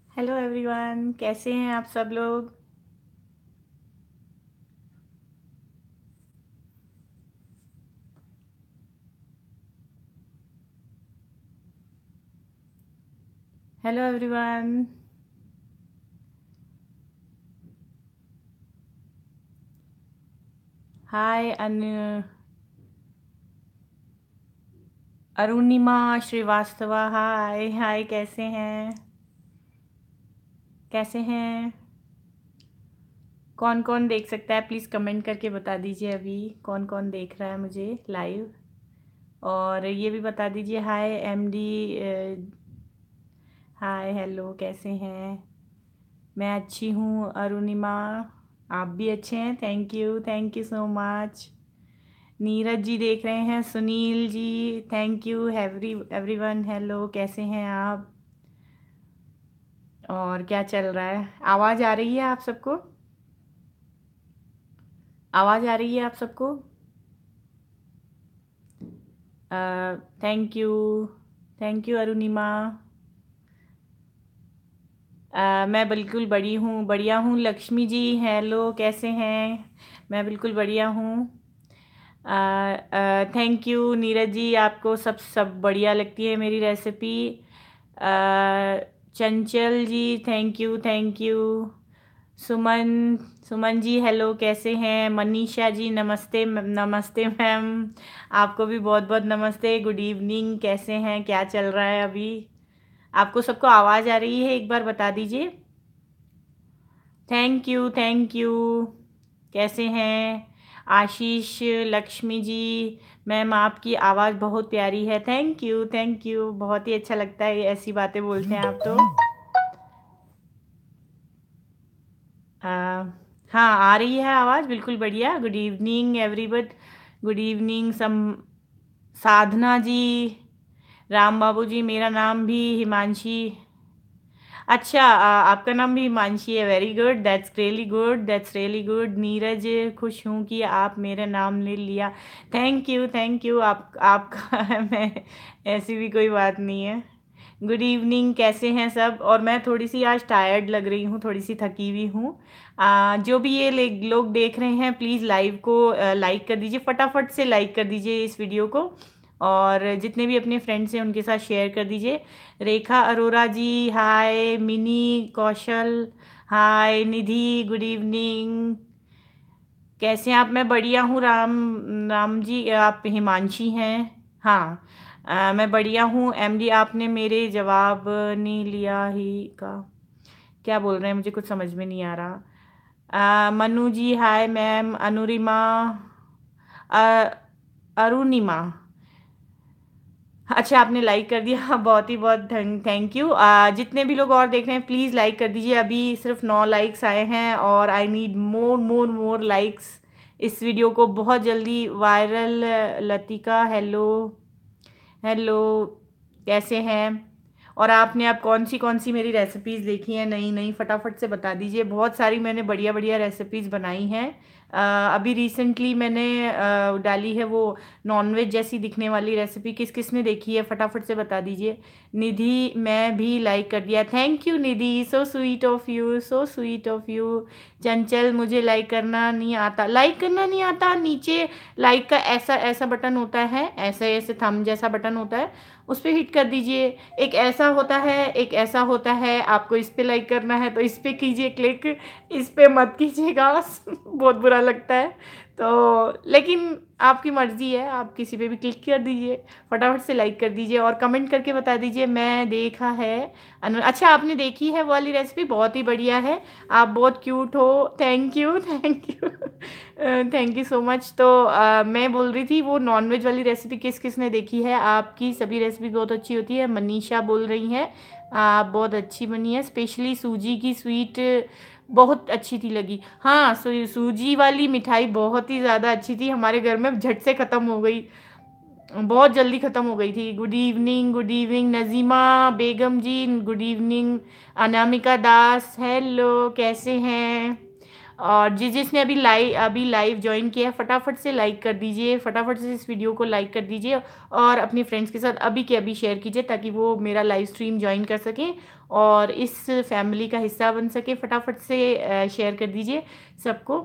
Hello everyone, कैसे हैं आप सब लोग। Hello everyone. Hi Arunima Shrivastava. Hi hi, कैसे हैं? कैसे हैं? कौन कौन देख सकता है प्लीज़ कमेंट करके बता दीजिए। अभी कौन कौन देख रहा है मुझे लाइव, और ये भी बता दीजिए। हाय एमडी। हाय हेलो, कैसे हैं? मैं अच्छी हूँ अरुणिमा। आप भी अच्छे हैं। Thank you so much. Neeraj ji देख रहे हैं, Sunil ji thank you. Everyone hello, कैसे हैं आप? और क्या चल रहा है? आवाज़ आ रही है आप सबको? आवाज़ आ रही है आप सबको? Thank you. Thank you Arunima. मैं बिल्कुल बढ़िया हूँ। लक्ष्मी जी हेलो, कैसे हैं? मैं बिल्कुल बढ़िया हूँ। थैंक यू नीरज जी, आपको सब बढ़िया लगती है मेरी recipe. Chanchal ji thank you. Suman Suman ji hello, कैसे हैं? मनीषा जी नमस्ते नमस्ते मैम। आपको भी बहुत बहुत नमस्ते, गुड इवनिंग। कैसे हैं? क्या चल रहा है अभी? आपको सबको आवाज़ आ रही है? एक बार बता दीजिए। Thank you. कैसे हैं? आशीष, लक्ष्मी जी, मैम आपकी आवाज़ बहुत प्यारी है। थैंक यू, बहुत ही अच्छा लगता है ऐसी बातें बोलते हैं आप तो। आ, हाँ, आ रही है आवाज़, बिल्कुल बढ़िया। Good evening everybody. Good evening some. Sadhana ji, Ram Babu ji, मेरा नाम भी हिमांशी। अच्छा, आपका नाम भी हिमांशी है। Very good, that's really good. Neeraj, खुश हूँ कि आप मेरा नाम ले लिया। थैंक यू आपका मैं, ऐसी भी कोई बात नहीं है। गुड इवनिंग, कैसे हैं सब? और मैं थोड़ी सी आज टायर्ड लग रही हूँ, थोड़ी सी थकी हुई हूँ। जो भी ये लोग देख रहे हैं प्लीज़ लाइव को लाइक कर दीजिए, फटाफट से लाइक कर दीजिए इस वीडियो को। और जितने भी अपने फ्रेंड्स हैं उनके साथ शेयर कर दीजिए। Rekha Arora ji hi, Mini Kaushal hi, Nidhi good evening. कैसे हैं आप? मैं बढ़िया हूँ राम जी, आप हिमांशी हैं? हाँ। मैं बढ़िया हूँ एमडी। आपने मेरे जवाब नहीं लिया ही का क्या बोल रहे हैं? मुझे कुछ समझ में नहीं आ रहा। Manu ji hi ma'am. अनुरिमा, अ, अरुणिमा, अच्छा आपने लाइक कर दिया बहुत ही बहुत थैंक यू। जितने भी लोग और देख रहे हैं प्लीज़ लाइक कर दीजिए। अभी सिर्फ 9 लाइक्स आए हैं और आई नीड मोर लाइक्स इस वीडियो को बहुत जल्दी वायरल। लतिका हेलो हेलो, कैसे हैं? और आपने अब कौन सी मेरी रेसिपीज़ देखी हैं नई नई? फटाफट से बता दीजिए। बहुत सारी मैंने बढ़िया बढ़िया रेसिपीज़ बनाई हैं। अभी रिसेंटली मैंने डाली है वो नॉनवेज जैसी दिखने वाली रेसिपी। किस किस ने देखी है फटाफट से बता दीजिए। निधि, मैं भी लाइक कर दिया। Thank you Nidhi, so sweet of you, so sweet of you. Chanchal, मुझे लाइक करना नहीं आता। नीचे लाइक का ऐसा ऐसा बटन होता है, ऐसे ऐसे थंब जैसा बटन होता है, उस पर हिट कर दीजिए। एक ऐसा होता है, एक ऐसा होता है। आपको इस पे लाइक करना है तो इस पे कीजिए क्लिक, इस पे मत कीजिएगा बहुत बुरा लगता है। तो लेकिन आपकी मर्ज़ी है, आप किसी पे भी क्लिक कर दीजिए। फटाफट से लाइक कर दीजिए और कमेंट करके बता दीजिए मैं देखा है। अच्छा, आपने देखी है वो वाली रेसिपी? बहुत ही बढ़िया है। आप बहुत क्यूट हो। Thank you thank you so much. तो मैं बोल रही थी वो नॉनवेज वाली रेसिपी किस किस ने देखी है? आपकी सभी रेसिपी बहुत अच्छी होती है। मनीषा बोल रही हैं आप बहुत अच्छी बनी है, स्पेशली सूजी की स्वीट बहुत अच्छी थी लगी। हाँ, सूजी वाली मिठाई बहुत ही ज़्यादा अच्छी थी, हमारे घर में झट से ख़त्म हो गई, बहुत जल्दी ख़त्म हो गई थी। Good evening Nazima Begum ji, good evening. Anamika Das hello, कैसे हैं? और जिसने अभी लाइव ज्वाइन किया है, फटाफट से लाइक कर दीजिए, फटाफट से इस वीडियो को लाइक कर दीजिए और अपनी फ्रेंड्स के साथ अभी के अभी शेयर कीजिए ताकि वो मेरा लाइव स्ट्रीम ज्वाइन कर सकें और इस फैमिली का हिस्सा बन सके। फटाफट से शेयर कर दीजिए सबको।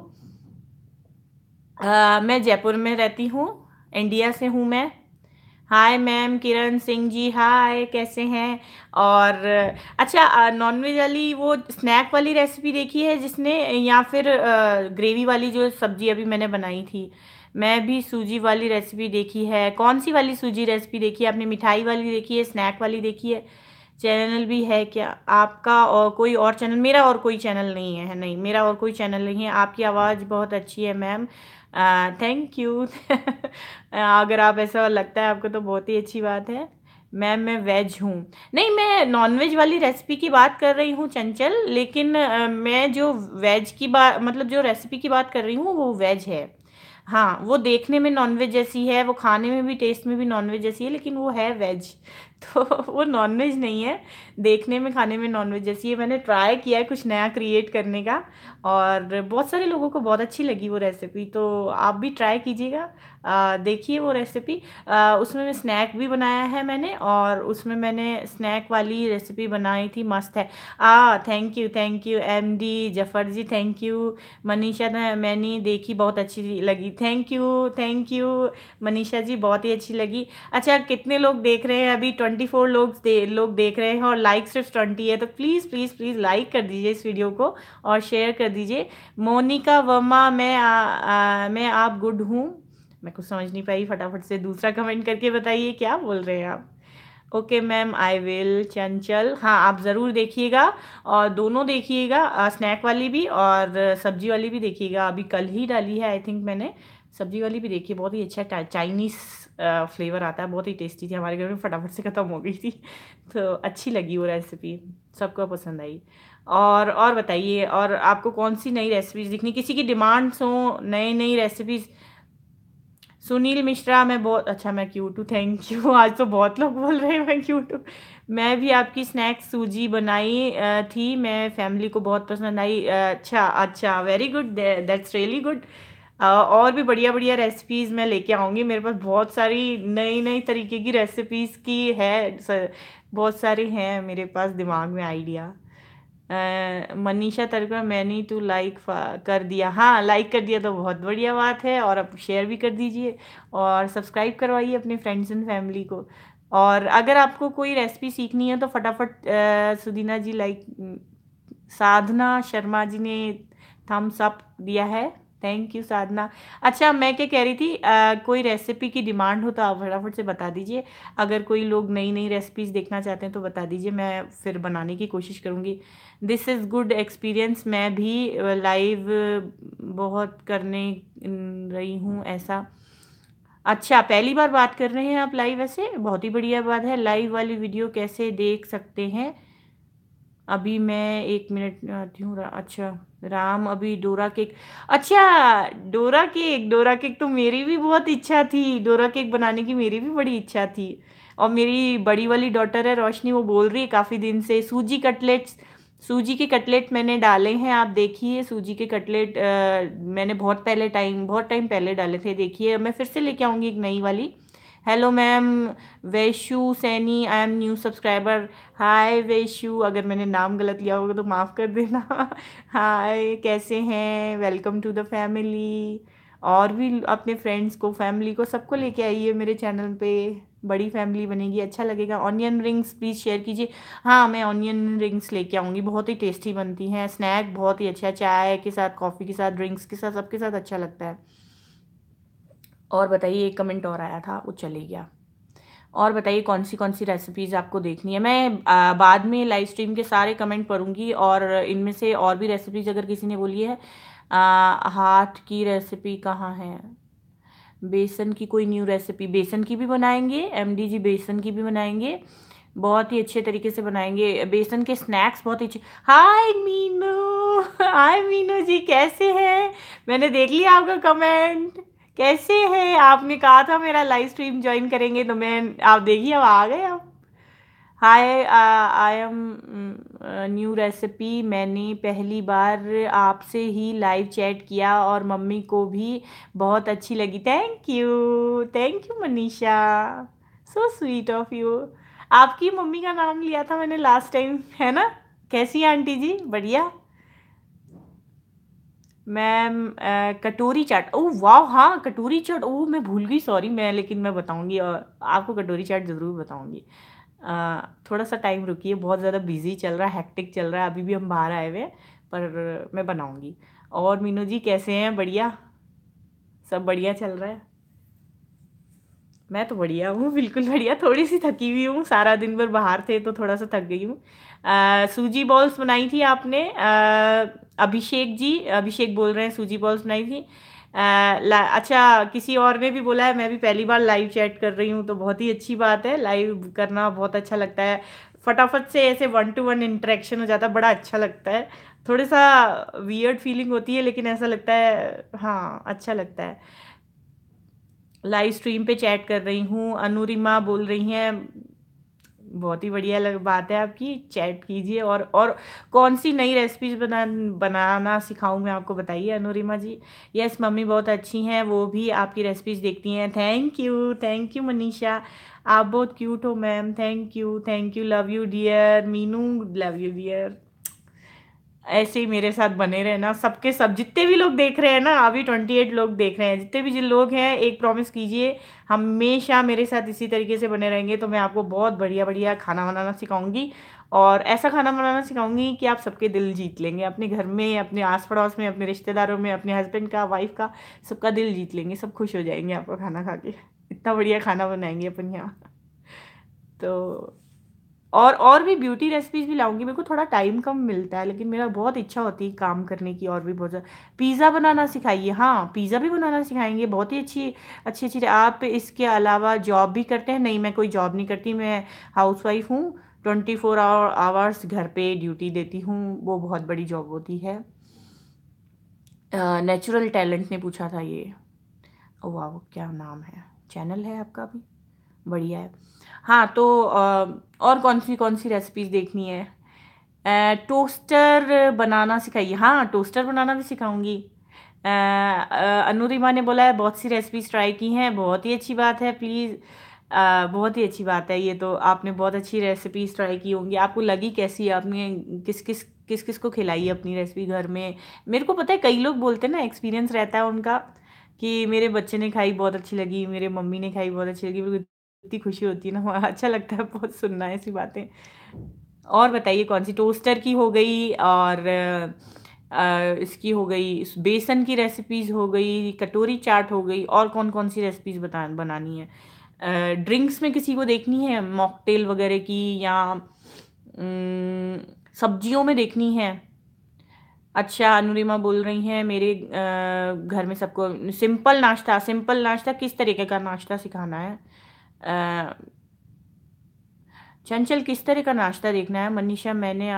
मैं जयपुर में रहती हूँ, इंडिया से हूँ मैं। हाय मैम किरण सिंह जी, हाय, कैसे हैं? और अच्छा, नॉनवेज वाली वो स्नैक वाली रेसिपी देखी है जिसने, या फिर ग्रेवी वाली जो सब्जी अभी मैंने बनाई थी? मैं भी सूजी वाली रेसिपी देखी है। कौन सी वाली सूजी रेसिपी देखी है आपने? मिठाई वाली देखी है, स्नैक वाली देखी है? चैनल भी है क्या आपका? और कोई और चैनल? मेरा और कोई चैनल नहीं है, नहीं, मेरा और कोई चैनल नहीं है। आपकी आवाज़ बहुत अच्छी है मैम, थैंक यू। अगर आप ऐसा लगता है आपको तो बहुत ही अच्छी बात है। मैम मैं वेज हूँ। नहीं, मैं नॉनवेज वाली रेसिपी की बात कर रही हूँ चंचल, लेकिन मैं जो वेज की बात, मतलब जो रेसिपी की बात कर रही हूँ वो वेज है। हाँ, वो देखने में नॉनवेज जैसी है, वो खाने में भी, टेस्ट में भी नॉनवेज जैसी है, लेकिन वो है वेज। तो वो नॉनवेज नहीं है, देखने में खाने में नॉनवेज जैसी है। मैंने ट्राई किया है कुछ नया क्रिएट करने का और बहुत सारे लोगों को बहुत अच्छी लगी वो रेसिपी, तो आप भी ट्राई कीजिएगा। देखिए वो रेसिपी। उसमें मैं स्नैक भी बनाया है मैंने, और उसमें मैंने स्नैक वाली रेसिपी बनाई थी, मस्त है। Thank you MD Zafar ji, thank you. Manisha ने मैंने देखी, बहुत अच्छी लगी, थैंक यू मनीषा जी, बहुत ही अच्छी लगी। अच्छा, कितने लोग देख रहे हैं अभी? 24 लोग देख रहे हैं और लाइक सिर्फ 20 है, तो प्लीज़ प्लीज़ प्लीज़ लाइक कर दीजिए इस वीडियो को और शेयर कर दीजिए। मोनिका वर्मा, मैं आप गुड हूँ। मैं कुछ समझ नहीं पाई, फटाफट से दूसरा कमेंट करके बताइए क्या बोल रहे हैं आप। Okay ma'am, I will. Chanchal, हाँ आप ज़रूर देखिएगा, और दोनों देखिएगा, स्नैक वाली भी और सब्जी वाली भी देखिएगा। अभी कल ही डाली है आई थिंक मैंने। सब्जी वाली भी देखिए, बहुत ही अच्छा चाइनीज़ फ्लेवर आता है, बहुत ही टेस्टी थी, हमारे घर में फटाफट से ख़त्म हो गई थी। तो अच्छी लगी वो रेसिपी, सबको पसंद आई। और बताइए, और आपको कौन सी नई रेसिपीज़ दिखनी, किसी की डिमांड्स हो नई नई रेसिपीज़? सुनील मिश्रा, मैं बहुत अच्छा, मैं क्यूट हूँ, थैंक यू। आज तो बहुत लोग बोल रहे हैं मैं क्यूट हूँ। मैं भी आपकी स्नैक सूजी बनाई थी, मैं फैमिली को बहुत पसंद आई। अच्छा अच्छा, very good, that's really good. और भी बढ़िया बढ़िया रेसिपीज़ मैं लेके आऊँगी, मेरे पास बहुत सारी नई नई तरीके की रेसिपीज़ की है बहुत सारे हैं मेरे पास दिमाग में आइडिया। मनीषा तलकर, मैंने तो लाइक कर दिया। हाँ, लाइक कर दिया तो बहुत बढ़िया बात है, और अब शेयर भी कर दीजिए और सब्सक्राइब करवाइए अपने फ्रेंड्स एंड फैमिली को। और अगर आपको कोई रेसिपी सीखनी है तो फटाफट, सुदीना जी लाइक, साधना शर्मा जी ने थम्स अप दिया है, थैंक यू साधना। अच्छा, मैं क्या कह रही थी, कोई रेसिपी की डिमांड हो तो आप फटाफट से बता दीजिए। अगर कोई लोग नई नई रेसिपीज़ देखना चाहते हैं तो बता दीजिए, मैं फिर बनाने की कोशिश करूँगी। दिस इज़ गुड एक्सपीरियंस, मैं भी लाइव बहुत करने रही हूँ ऐसा। अच्छा, पहली बार बात कर रहे हैं आप लाइव? ऐसे बहुत ही बढ़िया बात है। लाइव वाली वीडियो कैसे देख सकते हैं? अभी मैं 1 मिनट में आती हूँ। अच्छा, राम अभी डोरा केक। अच्छा, डोरा केक तो मेरी भी बहुत इच्छा थी, डोरा केक बनाने की मेरी भी बड़ी इच्छा थी। और मेरी बड़ी वाली डॉटर है रोशनी, वो बोल रही है काफ़ी दिन से सूजी के कटलेट मैंने डाले हैं, आप देखिए सूजी के कटलेट, मैंने बहुत टाइम पहले डाले थे, देखिए मैं फिर से लेके आऊँगी एक नई वाली। Hello ma'am, Vaishu Saini, I am new subscriber. Hi Vaishu, अगर मैंने नाम गलत लिया होगा तो माफ़ कर देना। हाय, कैसे हैं? Welcome to the family. और भी अपने फ्रेंड्स को, फैमिली को, सबको लेके आइए मेरे चैनल पे, बड़ी फैमिली बनेगी, अच्छा लगेगा। ऑनियन रिंग्स प्लीज़ शेयर कीजिए। हाँ, मैं ऑनियन रिंग्स लेके आऊँगी, बहुत ही टेस्टी बनती हैं, स्नैक बहुत ही अच्छा है, चाय के साथ, कॉफ़ी के साथ, ड्रिंक्स के साथ, सबके साथ अच्छा लगता है। और बताइए, एक कमेंट और आया था, वो चले गया। और बताइए कौन सी रेसिपीज़ आपको देखनी है? मैं बाद में लाइव स्ट्रीम के सारे कमेंट पढ़ूंगी, और इनमें से और भी रेसिपीज़ अगर किसी ने बोली है। हाथ की रेसिपी कहाँ है? बेसन की कोई न्यू रेसिपी, बेसन की भी बनाएंगे एमडी जी, बेसन की भी बनाएंगे, बहुत ही अच्छे तरीके से बनाएंगे बेसन के स्नैक्स, बहुत ही अच्छे। हाय मीनू, हाय मीनू जी, कैसे हैं? मैंने देख लिया आपका कमेंट, कैसे हैं? आपने कहा था मेरा लाइव स्ट्रीम ज्वाइन करेंगे, तो मैं, आप देखिए अब आ गए आप। Hi, I am new recipe. मैंने पहली बार आपसे ही लाइव चैट किया और मम्मी को भी बहुत अच्छी लगी। Thank you Manisha, so sweet of you. आपकी मम्मी का नाम लिया था मैंने लास्ट टाइम, है ना? कैसी हैं आंटी जी? बढ़िया। मैम, कटोरी चाट, ओह वाह, हाँ कटोरी चाट, ओह मैं भूल गई, सॉरी। लेकिन मैं बताऊंगी, और आपको कटोरी चाट ज़रूर बताऊंगी। थोड़ा सा टाइम रुकिए, बहुत ज़्यादा बिजी चल रहा है, हेक्टिक चल रहा है, अभी भी हम बाहर आए हुए हैं, पर मैं बनाऊंगी। और मीनू जी कैसे हैं? बढ़िया? सब बढ़िया चल रहा है? मैं तो बढ़िया हूँ, बिल्कुल बढ़िया। थोड़ी सी थकी हुई हूँ, सारा दिन भर बाहर थे तो थोड़ा सा थक गई हूँ। सूजी बॉल्स बनाई थी आपने, अभिषेक जी, अभिषेक बोल रहे हैं, सूजी बॉल्स बनाई थी। अच्छा, किसी और ने भी बोला है, मैं भी पहली बार लाइव चैट कर रही हूँ, तो बहुत ही अच्छी बात है। लाइव करना बहुत अच्छा लगता है, फटाफट से ऐसे 1 to 1 इंटरेक्शन हो जाता है, बड़ा अच्छा लगता है। थोड़ा सा वियर्ड फीलिंग होती है, लेकिन ऐसा लगता है, हाँ अच्छा लगता है। लाइव स्ट्रीम पे चैट कर रही हूँ, अनुरिमा बोल रही हैं। बहुत ही बढ़िया बात है आपकी, चैट कीजिए। और कौन सी नई रेसिपीज बनाना सिखाऊं मैं आपको, बताइए अनुरिमा जी। यस, मम्मी बहुत अच्छी हैं, वो भी आपकी रेसिपीज देखती हैं। थैंक यू मनीषा, आप बहुत क्यूट हो ma'am. Thank you, love you dear Meenu, love you dear. ऐसे ही मेरे साथ बने रहना, सबके सब जितने भी लोग देख रहे हैं ना, अभी 28 लोग देख रहे हैं, जितने भी जिन लोग हैं, एक प्रॉमिस कीजिए, हमेशा मेरे साथ इसी तरीके से बने रहेंगे, तो मैं आपको बहुत बढ़िया बढ़िया खाना बनाना सिखाऊंगी। और ऐसा खाना बनाना सिखाऊंगी कि आप सबके दिल जीत लेंगे, अपने घर में, अपने आस पड़ोस में, अपने रिश्तेदारों में, अपने हस्बैंड का, वाइफ का, सबका दिल जीत लेंगे, सब खुश हो जाएंगे आपका खाना खा के। इतना बढ़िया खाना बनाएंगे अपन यहाँ। तो और भी ब्यूटी रेसिपीज भी लाऊंगी, मेरे को थोड़ा टाइम कम मिलता है, लेकिन मेरा बहुत इच्छा होती है काम करने की, और भी बहुत ज़्यादा। पिज़्ज़ा बनाना सिखाइए, हाँ पिज़्ज़ा भी बनाना सिखाएंगे, बहुत ही अच्छी अच्छी अच्छी। आप इसके अलावा जॉब भी करते हैं? नहीं, मैं कोई जॉब नहीं करती, मैं हाउस वाइफ हूँ। 24 आवर्स घर पे ड्यूटी देती हूँ, वो बहुत बड़ी जॉब होती है। नेचुरल टैलेंट ने पूछा था ये। ओ वाह, क्या नाम है, चैनल है आपका भी? बढ़िया है। हाँ तो और कौन सी रेसिपीज देखनी है? टोस्टर बनाना सिखाइए, हाँ टोस्टर बनाना भी सिखाऊंगी। अनुरिमा ने बोला है बहुत सी रेसिपीज ट्राई की हैं, बहुत ही अच्छी बात है, प्लीज़। बहुत ही अच्छी बात है, ये तो आपने बहुत अच्छी रेसिपीज ट्राई की होंगी। आपको लगी कैसी? आपने किस किस को खिलाई है अपनी रेसिपी घर में? मेरे को पता है, कई लोग बोलते हैं ना, एक्सपीरियंस रहता है उनका, कि मेरे बच्चे ने खाई बहुत अच्छी लगी, मेरे मम्मी ने खाई बहुत अच्छी लगी, मेरे को इतनी खुशी होती है ना, अच्छा लगता है बहुत सुनना ऐसी बातें। और बताइए, कौन सी? टोस्टर की हो गई, और इसकी हो गई, इस बेसन की रेसिपीज हो गई, कटोरी चाट हो गई, और कौन कौन सी रेसिपीज बनानी है? ड्रिंक्स में किसी को देखनी है, मॉकटेल वगैरह की, या सब्जियों में देखनी है? अच्छा, अनुरिमा बोल रही हैं मेरे घर में सबको सिंपल नाश्ता किस तरीके का नाश्ता सिखाना है? अ, चंचल, किस तरह का नाश्ता देखना है? मनीषा,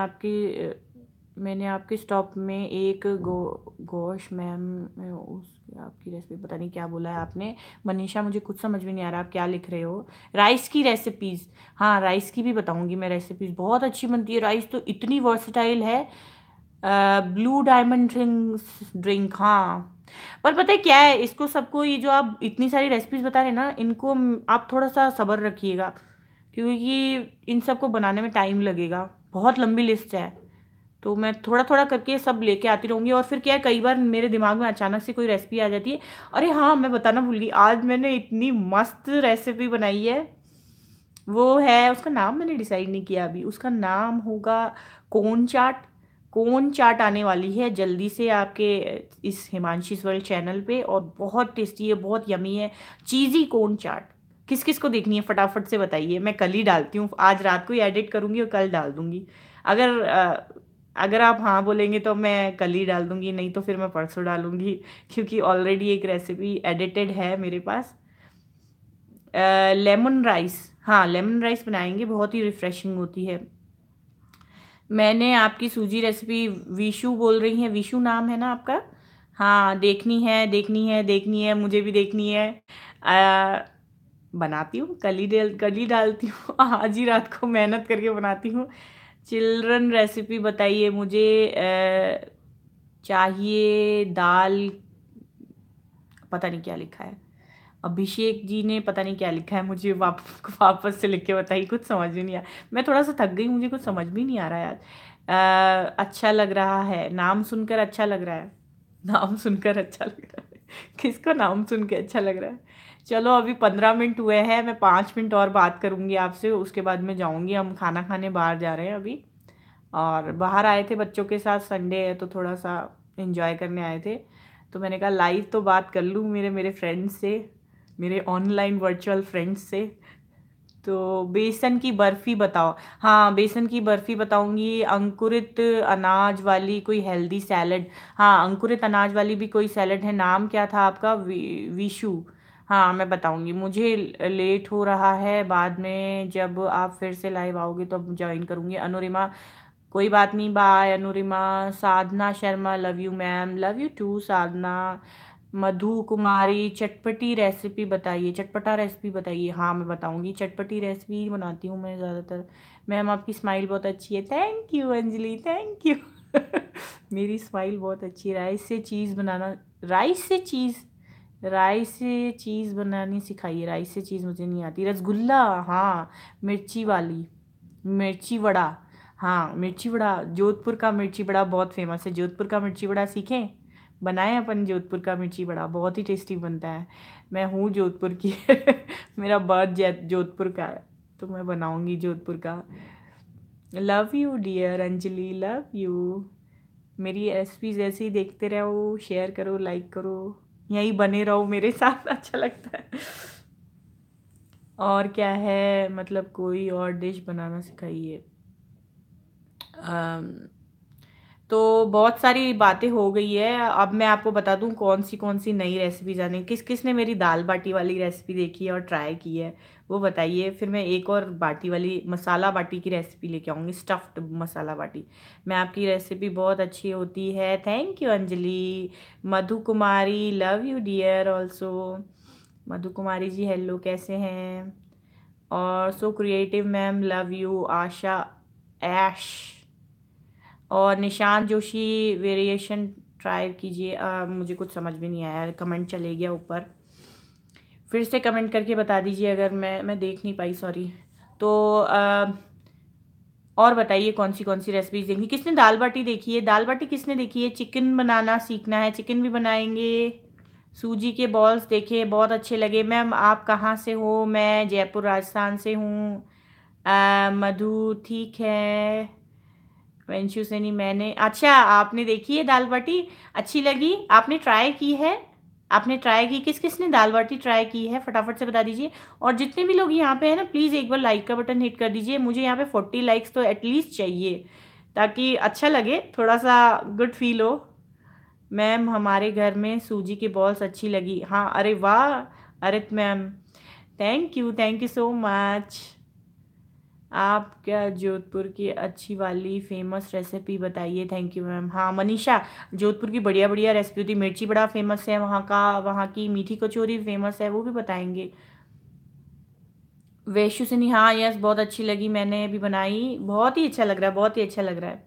मैंने आपके स्टॉप में एक गोश मैम, उस आपकी रेसिपी, पता नहीं क्या बोला है आपने। मनीषा, मुझे कुछ समझ में नहीं आ रहा आप क्या लिख रहे हो। राइस की रेसिपीज़, हाँ राइस की भी बताऊंगी मैं, रेसिपीज़ बहुत अच्छी बनती है, राइस तो इतनी वर्सटाइल है। ब्लू डायमंड ड्रिंक, हाँ। पर पता है क्या है, इसको सबको, ये जो आप इतनी सारी रेसिपीज बता रहे हैं ना, इनको आप थोड़ा सा सब्र रखिएगा, क्योंकि इन सबको बनाने में टाइम लगेगा, बहुत लंबी लिस्ट है। तो मैं थोड़ा थोड़ा करके सब लेके आती रहूंगी, और फिर क्या है, कई बार मेरे दिमाग में अचानक से कोई रेसिपी आ जाती है। अरे हाँ, मैं बताना भूल गई, आज मैंने इतनी मस्त रेसिपी बनाई है। वो है, उसका नाम मैंने डिसाइड नहीं किया अभी, उसका नाम होगा कोन चाट। कोन चाट आने वाली है जल्दी से आपके इस हिमांशीस वर्ल्ड चैनल पे, और बहुत टेस्टी है, बहुत यमी है। चीज़ी कोन चाट, किस किस को देखनी है फटाफट से बताइए, मैं कल ही डालती हूँ, आज रात को ही एडिट करूँगी और कल डाल दूँगी। अगर अगर आप हाँ बोलेंगे तो मैं कल ही डाल दूँगी, नहीं तो फिर मैं परसों डालूँगी, क्योंकि ऑलरेडी एक रेसिपी एडिटेड है मेरे पास। लेमन राइस, हाँ लेमन राइस बनाएंगे, बहुत ही रिफ्रेशिंग होती है। मैंने आपकी सूजी रेसिपी, विशु बोल रही हैं, विशु नाम है ना आपका? हाँ देखनी है, मुझे भी देखनी है। बनाती हूँ, कल ही डालती हूँ। आज ही रात को मेहनत करके बनाती हूँ। चिल्ड्रन रेसिपी बताइए मुझे। चाहिए दाल, पता नहीं क्या लिखा है। अभिषेक जी ने पता नहीं क्या लिखा है, मुझे वापस से लिख के बताइए, कुछ समझ में नहीं आया। मैं थोड़ा सा थक गई, मुझे कुछ समझ भी नहीं आ रहा है यार। अच्छा लग रहा है, नाम सुनकर अच्छा लग रहा है। नाम सुनकर अच्छा लग रहा है। किसको नाम सुन के अच्छा लग रहा है? चलो अभी 15 मिनट हुए हैं, मैं 5 मिनट और बात करूंगी आपसे, उसके बाद मैं जाऊंगी। हम खाना खाने बाहर जा रहे हैं अभी, और बाहर आए थे बच्चों के साथ, संडे है तो थोड़ा सा एंजॉय करने आए थे। तो मैंने कहा लाइव तो बात कर लूँ मेरे मेरे फ्रेंड्स से, मेरे ऑनलाइन वर्चुअल फ्रेंड्स से। तो बेसन की बर्फ़ी बताओ। हाँ, बेसन की बर्फ़ी बताऊंगी। अंकुरित अनाज वाली कोई हेल्दी सैलड। हाँ, अंकुरित अनाज वाली भी कोई सैलड है, नाम क्या था आपका? विशु। हाँ, मैं बताऊंगी। मुझे लेट हो रहा है, बाद में जब आप फिर से लाइव आओगे तो अब ज्वाइन करूंगी। अनुरिमा, कोई बात नहीं, bye Anurima. Sadhana Sharma, love you ma'am, love you too Sadhana. Madhu Kumari, चटपटी रेसिपी बताइए, चटपटा रेसिपी बताइए। हाँ, मैं बताऊंगी, चटपटी रेसिपी बनाती हूँ मैं ज़्यादातर। मैम आपकी स्माइल बहुत अच्छी है, thank you Anjali, thank you. मेरी स्माइल बहुत अच्छी है। राइस से चीज़ बनाना, राइस से चीज़, राइस से चीज़ बनानी सिखाइए। राइस से चीज़ मुझे नहीं आती। रसगुल्ला, हाँ, मिर्ची वाली, मिर्ची वड़ा। हाँ, मिर्ची वड़ा, जोधपुर का मिर्ची वड़ा बहुत फेमस है। जोधपुर का मिर्ची वड़ा सीखें, बनाए अपन जोधपुर का मिर्ची वड़ा, बहुत ही टेस्टी बनता है। मैं हूँ जोधपुर की। मेरा बर्थ जोधपुर का है, तो मैं बनाऊंगी जोधपुर का। Love you dear Anjali, love you. मेरी रेसिपीज ऐसे ही देखते रहो, शेयर करो, लाइक करो, यहीं बने रहो मेरे साथ। अच्छा लगता है। और क्या है, मतलब कोई और डिश बनाना सिखाइए। अम, तो बहुत सारी बातें हो गई है, अब मैं आपको बता दूं कौन सी नई रेसिपीज आने। किस किस ने मेरी दाल बाटी वाली रेसिपी देखी है और ट्राई की है, वो बताइए। फिर मैं एक और बाटी वाली, मसाला बाटी की रेसिपी लेके आऊँगी, स्टफ्ड मसाला बाटी। मैं आपकी रेसिपी बहुत अच्छी होती है, thank you Anjali. Madhu Kumari, love you dear also. Madhu Kumari ji hello, कैसे हैं? और so creative ma'am, love you. Asha, Aish और निशान जोशी, वेरिएशन ट्राई कीजिए। मुझे कुछ समझ में नहीं आया, कमेंट चले गया ऊपर, फिर से कमेंट करके बता दीजिए अगर मैं देख नहीं पाई, सॉरी। तो और बताइए कौन सी रेसिपीज देखी। किसने दाल बाटी देखी है? दाल बाटी किसने देखी है? चिकन बनाना सीखना है, चिकन भी बनाएंगे। सूजी के बॉल्स देखे, बहुत अच्छे लगे। मैम आप कहाँ से हो? मैं जयपुर राजस्थान से हूँ। मधु, ठीक है। वंशु से नहीं, मैंने, अच्छा आपने देखी है दाल बाटी, अच्छी लगी, आपने ट्राई की है? आपने ट्राई की, किस किस ने दाल बाटी ट्राई की है, फटाफट से बता दीजिए। और जितने भी लोग यहाँ पे हैं ना, प्लीज़ एक बार लाइक का बटन हिट कर दीजिए। मुझे यहाँ पे 40 लाइक्स तो एटलीस्ट चाहिए, ताकि अच्छा लगे, थोड़ा सा गुड फील हो। मैम हमारे घर में सूजी की बॉल्स अच्छी लगी। हाँ, अरे वाह, अरे ma'am, thank you so much. आप क्या जोधपुर की अच्छी वाली फेमस रेसिपी बताइए, थैंक यू मैम। हाँ मनीषा, जोधपुर की बढ़िया बढ़िया रेसिपी होती है। मिर्ची बड़ा फेमस है वहाँ का, वहाँ की मीठी कचौरी फेमस है, वो भी बताएंगे। वैशु से नहीं, हाँ यस, बहुत अच्छी लगी, मैंने भी बनाई, बहुत ही अच्छा लग रहा है, बहुत ही अच्छा लग रहा है।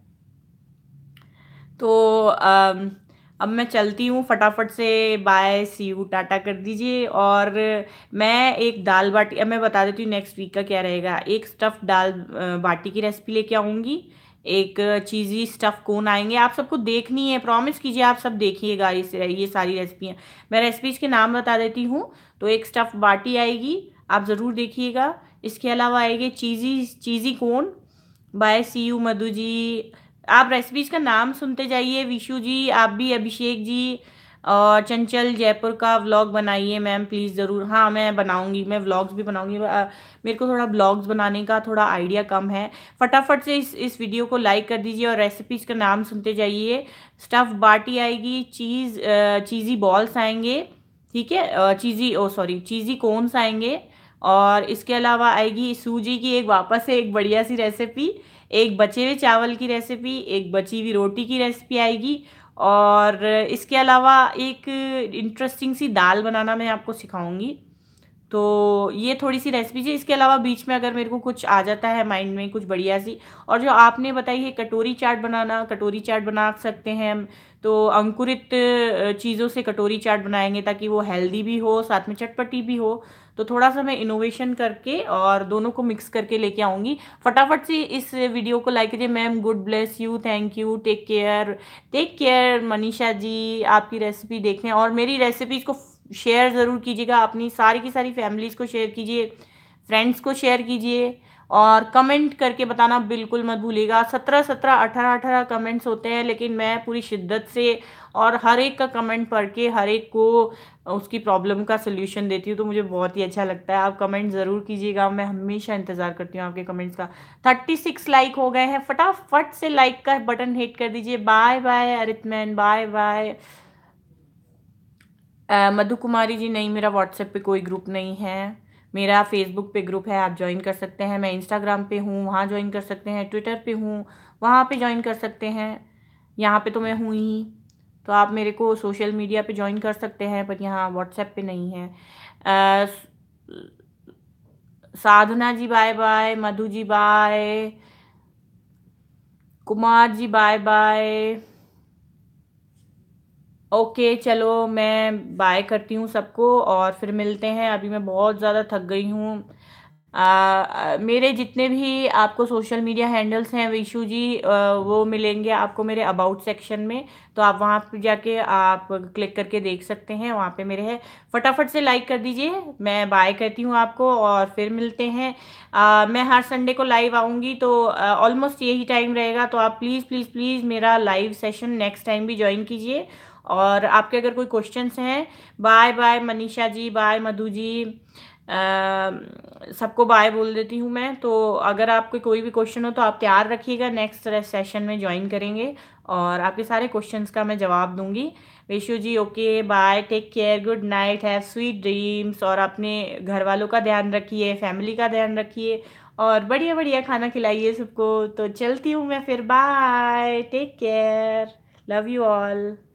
तो अब मैं चलती हूँ फटाफट से, बाय, सी यू, टाटा कर दीजिए। और मैं एक दाल बाटी, अब मैं बता देती हूँ नेक्स्ट वीक का क्या रहेगा। एक स्टफ दाल बाटी की रेसिपी लेके आऊँगी, एक चीज़ी स्टफ कोन आएंगे। आप सबको देखनी है, प्रॉमिस कीजिए आप सब देखिएगा ये सारी रेसिपियाँ। मैं रेसिपीज़ के नाम बता देती हूँ। तो एक स्टफ बाटी आएगी, आप ज़रूर देखिएगा। इसके अलावा आएगी चीज़ी कोन, bye, C you Madhu ji. आप रेसिपीज का नाम सुनते जाइए। विशु जी, आप भी, अभिषेक जी, और चंचल, जयपुर का व्लॉग बनाइए मैम प्लीज़ ज़रूर। हाँ मैं बनाऊंगी, मैं व्लॉग्स भी बनाऊंगी। मेरे को थोड़ा व्लॉग्स बनाने का थोड़ा आइडिया कम है। फटाफट से इस वीडियो को लाइक कर दीजिए और रेसिपीज का नाम सुनते जाइए। स्टफ बाटी आएगी, चीज़ी बॉल्स आएंगे, ठीक है, चीज़ी कोन्स आएंगे। और इसके अलावा आएगी सूजी की एक, वापस से एक बढ़िया सी रेसिपी, एक बचे हुए चावल की रेसिपी, एक बची हुई रोटी की रेसिपी आएगी। और इसके अलावा एक इंटरेस्टिंग सी दाल बनाना मैं आपको सिखाऊंगी। तो ये थोड़ी-सी रेसिपी है। इसके अलावा बीच में अगर मेरे को कुछ आ जाता है माइंड में कुछ बढ़िया सी, और जो आपने बताई है कटोरी चाट बनाना, कटोरी चाट बना सकते हैं हम। तो अंकुरित चीज़ों से कटोरी चाट बनाएँगे ताकि वो हेल्दी भी हो, साथ में चटपटी भी हो। तो थोड़ा-सा मैं इनोवेशन करके और दोनों को मिक्स करके लेके आऊँगी। फटाफट से इस वीडियो को लाइक कीजिए। Ma'am god bless you, thank you, take care Manisha ji. आपकी रेसिपी देखें और मेरी रेसिपीज़ को शेयर ज़रूर कीजिएगा, अपनी सारी की सारी फैमिलीज़ को शेयर कीजिए, फ्रेंड्स को शेयर कीजिए, और कमेंट करके बताना बिल्कुल मत भूलिएगा। 17-17, 18-18 कमेंट्स होते हैं, लेकिन मैं पूरी शिद्दत से और हर एक का कमेंट पढ़ के हर एक को उसकी प्रॉब्लम का सल्यूशन देती हूँ, तो मुझे बहुत ही अच्छा लगता है। आप कमेंट ज़रूर कीजिएगा, मैं हमेशा इंतज़ार करती हूँ आपके कमेंट्स का। 36 लाइक हो गए हैं, फटाफट से लाइक का बटन हिट कर दीजिए। बाय बाय अरितमैन, बाय बाय। मधु कुमारी जी, नहीं मेरा व्हाट्सएप पे कोई ग्रुप नहीं है। मेरा फेसबुक पे ग्रुप है, आप ज्वाइन कर सकते हैं। मैं इंस्टाग्राम पे हूँ, वहाँ ज्वाइन कर सकते हैं। ट्विटर पे हूँ, वहाँ पे ज्वाइन कर सकते हैं। यहाँ पे तो मैं हूँ ही, तो आप मेरे को सोशल मीडिया पे ज्वाइन कर सकते हैं, पर यहाँ व्हाट्सएप पे नहीं है। अ, Sadhana ji bye bye, Madhu ji bye, Kumar ji bye bye. Okay चलो, मैं बाय करती हूँ सबको और फिर मिलते हैं। अभी मैं बहुत ज़्यादा थक गई हूँ। मेरे जितने भी आपको सोशल मीडिया हैंडल्स हैं विशु जी, वो मिलेंगे आपको मेरे अबाउट सेक्शन में। तो आप वहाँ पे जाके आप क्लिक करके देख सकते हैं, वहाँ पे मेरे हैं। फटाफट से लाइक कर दीजिए। मैं बाय करती हूँ आपको और फिर मिलते हैं। मैं हर संडे को लाइव आऊँगी, तो ऑलमोस्ट यही टाइम रहेगा। तो आप प्लीज़ प्लीज़ प्लीज़ मेरा लाइव सेशन नेक्स्ट टाइम भी ज्वाइन कीजिए। और आपके अगर कोई क्वेश्चंस हैं, bye bye Manisha ji, bye Madhu ji, सबको बाय बोल देती हूँ मैं। तो अगर आपको कोई भी क्वेश्चन हो तो आप तैयार रखिएगा, नेक्स्ट सेशन में ज्वाइन करेंगे और आपके सारे क्वेश्चंस का मैं जवाब दूंगी। Vishu ji okay bye, take care, good night, have sweet dreams, और अपने घर वालों का ध्यान रखिए, फैमिली का ध्यान रखिए, और बढ़िया बढ़िया खाना खिलाइए सबको। तो चलती हूँ मैं फिर, bye, take care, love you all.